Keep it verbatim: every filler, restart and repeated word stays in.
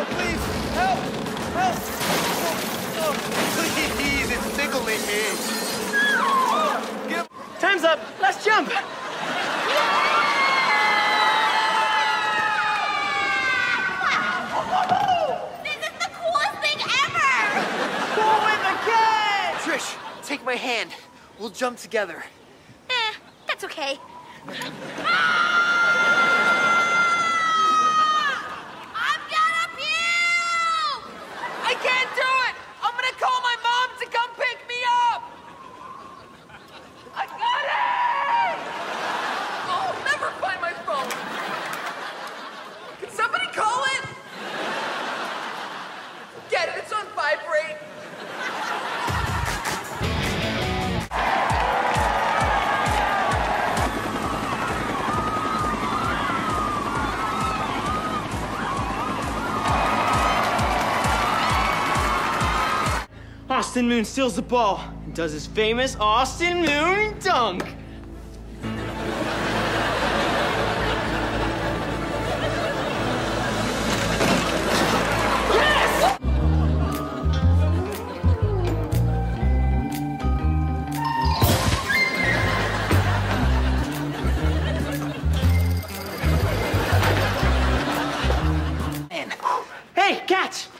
Please, help! Help! Oh, please, it's tickling me. Get up. Time's up. Let's jump. This is the coolest thing ever! Go with the kid! Trish, take my hand. We'll jump together. Eh, that's okay. I'm gonna puke! I can't do it! I'm gonna call my mom to come pick me up! I got it! Oh, I'll never find my phone. Can somebody call it? Get it, it's on vibrate. Austin Moon steals the ball and does his famous Austin Moon dunk. Yes! Man. Hey, catch!